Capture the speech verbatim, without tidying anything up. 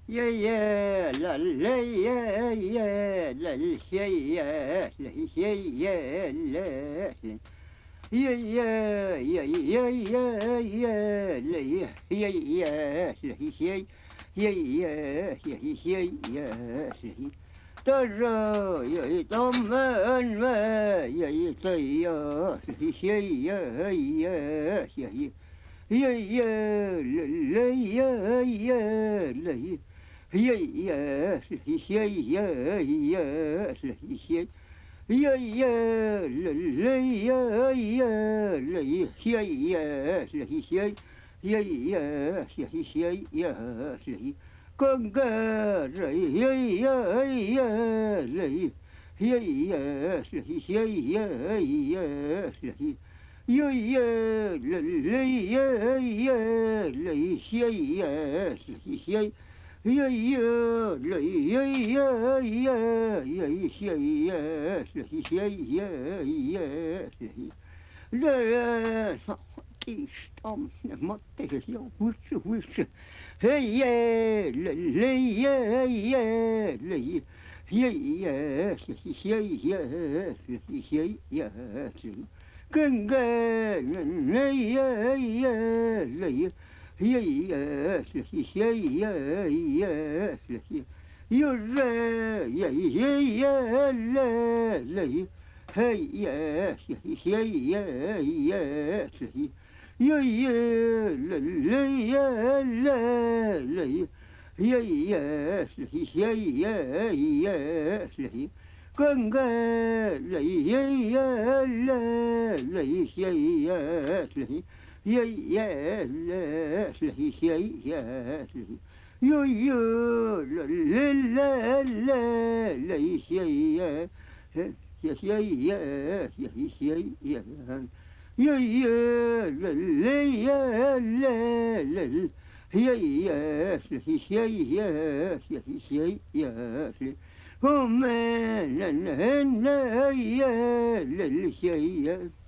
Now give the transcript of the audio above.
يا يا لا لا يا يا لا يا يا لا يا يا لا يا يا يا يا يا يا لا يا يا يا لا يا يا يا يا يا يا ترى يا طمن ما يا طيار يا يا يا يا يا يا لا لا يا يا لا يا يا يا يا يا يا يا يا لا لا يا يا لا يا يا لا يا يا يا يا يا يا con gà rầy yây yây yây lầy yây yây yây yây yây lầy yây yây lầy yây yây lầy yây yây yây yây yây lầy yây yây yây yây yây yây yây yây lầy Stam matte jag wish wish hey yeah le yeah yeah le yeah yeah yeah yeah yeah yeah ganga le yeah yeah le yeah yeah yeah yeah yeah yurra yeah yeah yeah le le hey yeah yeah yeah yeah يا يا لا لا يا لا لا يا يا يا يا يا لا con gà لا يا يا لا لا يا يا لا يا يا لا لا يا يا يا يا لا لا لا لا لا يا يا يا يا يا يا يا يا يا لا لا يا لا لا يا يا يا يا يا يا هم لا لا لا يا لا يا